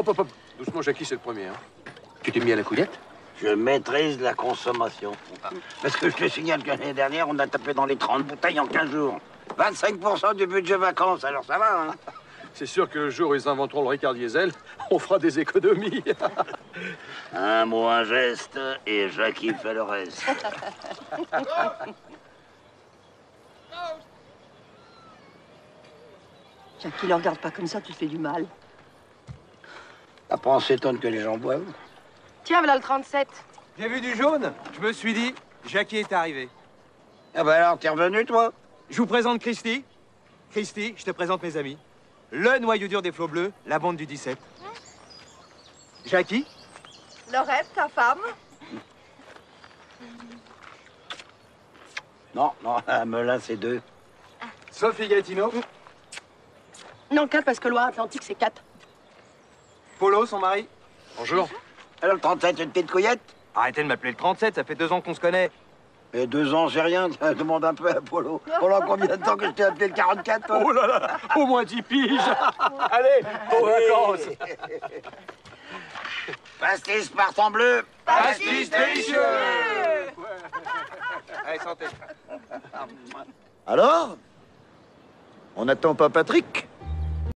Hop, hop, hop. Doucement, Jackie, c'est le premier. Hein. Tu t'es mis à la couillette? Je maîtrise la consommation. Parce que je te signale que l'année dernière, on a tapé dans les 30 bouteilles en 15 jours. 25% du budget vacances, alors ça va, hein? C'est sûr que le jour où ils inventeront le Ricard Diesel, on fera des économies. Un mot, un geste, et Jackie fait le reste. Jackie, ne regarde pas comme ça, tu fais du mal. Après, on s'étonne que les gens boivent. Tiens, voilà le 37. J'ai vu du jaune. Je me suis dit, Jackie est arrivé. Ah bah alors, t'es revenu, toi? Je vous présente Christy. Christy, je te présente mes amis. Le noyau dur des flots bleus, la bande du 17. Jackie. Laurette, ta femme. Non, non, à Melun, c'est 2. Sophie Gaetino. Non, 4 parce que Loire-Atlantique, c'est 4. Polo, son mari. Bonjour. Alors, le 37, une petite couillette? Arrêtez de m'appeler le 37, ça fait 2 ans qu'on se connaît. Et 2 ans, c'est rien. Demande un peu à Polo. Pendant combien de temps que je t'ai appelé le 44, toi? Oh là là, au moins 10 piges. Allez, aux vacances. Pastis partant bleu. Pastis délicieux. Allez, santé. Alors? On n'attend pas Patrick?